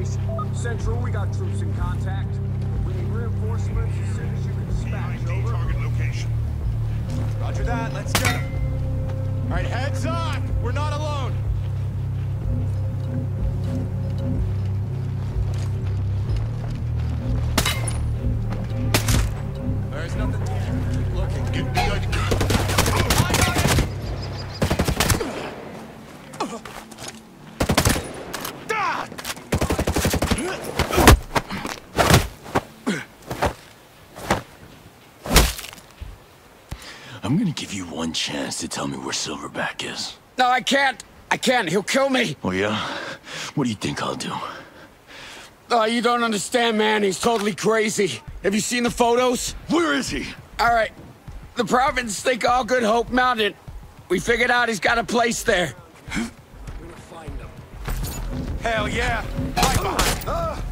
Central, we got troops in contact. We need reinforcements as soon as you can dispatch. Over. Target location. Roger that, let's get him. All right, heads up! We're not alone! There's nothing here. Keep looking. Get behind the gun. I'm gonna give you one chance to tell me where Silverback is. No, I can't. I can't. He'll kill me. Oh, yeah? What do you think I'll do? Oh, you don't understand, man. He's totally crazy. Have you seen the photos? Where is he? All right. The province think all Good Hope Mountain. We figured out he's got a place there. We're gonna find him. Hell yeah! Right behind.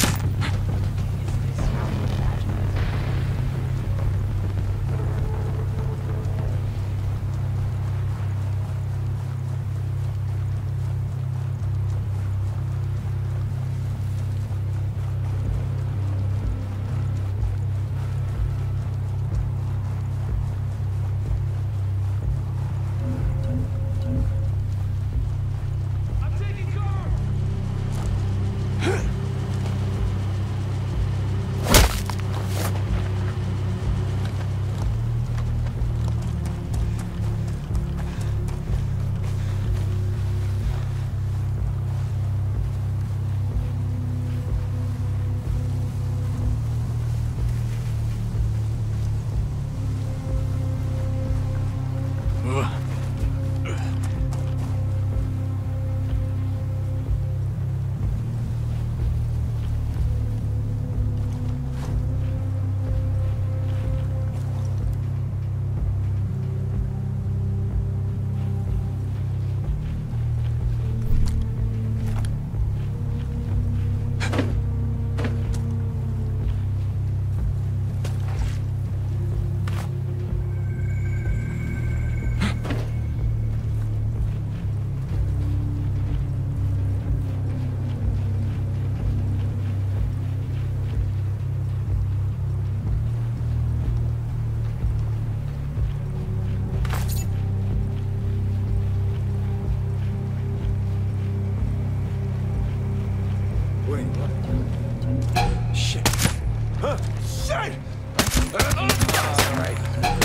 Wait, what? Shit. Shit! All right.